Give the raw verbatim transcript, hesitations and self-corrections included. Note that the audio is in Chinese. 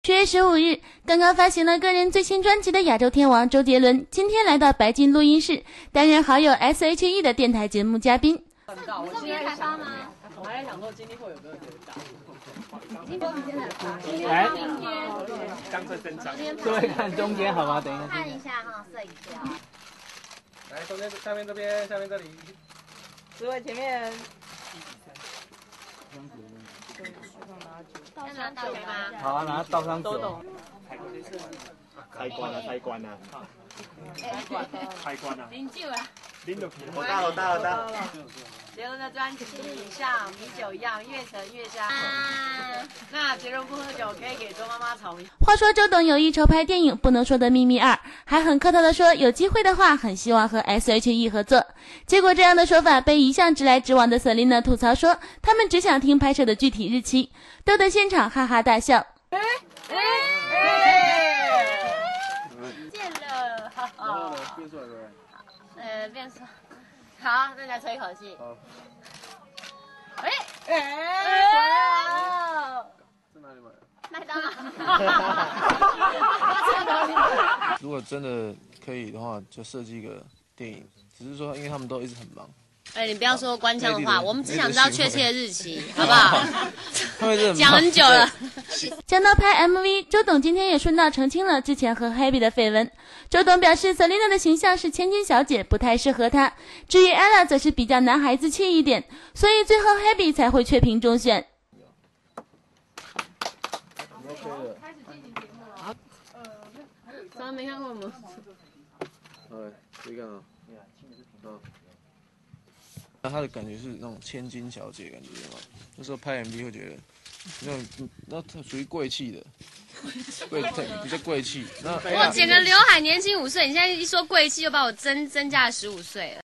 七月十五日，刚刚发行了个人最新专辑的亚洲天王周杰伦，今天来到白金录音室，担任好友 S H E 的电台节目嘉宾。 你是明天才发吗？我还在想说今天会有没有人打。已经明天才发。 来， 明天。 刚才登场。 各位看中间好吗？等一下。 看一下哈，摄影师啊。 来，中间下面这边，下面这里。 四位前面。 要拿倒水吗？ 好啊，拿倒上酒。 开关了，开关了。开关了。 零酒啊。 零酒。 我到了，到了，到了。 杰伦的专辑像米酒一样越陈越香。那杰伦不喝酒可以给周妈妈尝一下。 话说周董有意筹拍电影《不能说的秘密二》，还很客套的说有机会的话很希望和 S H E 合作。结果这样的说法被一向直来直往的 Selina 吐槽说，他们只想听拍摄的具体日期，逗得现场哈哈大笑。 哎哎，见了，哈哈。 变出来了。 呃，变出。好，那来吹一口气。 好。 哎哎， 在哪里买的？ 麦当劳。 如果真的可以的话，就设计一个电影。只是说，因为他们都一直很忙。 哎、欸，你不要说官腔的话，我们只想知道确切的日期，好不好？讲很很久了。 讲到拍 M V， 周董今天也顺道澄清了之前和 Happy 的绯闻。周董表示 ，Selina 的形象是千金小姐，不太适合她。至于 Ella 则是比较男孩子气一点，所以最后 Happy 才会确评中选。 开始进行节目了。呃，从来没看过吗？ 哎，可以看啊。啊。那她的感觉是那种千金小姐感觉嘛？那时候拍 M V 会觉得那种那属于贵气的，贵比较贵气。那我剪个刘海，年轻五岁，你现在一说贵气，就把我增增加了十五岁了。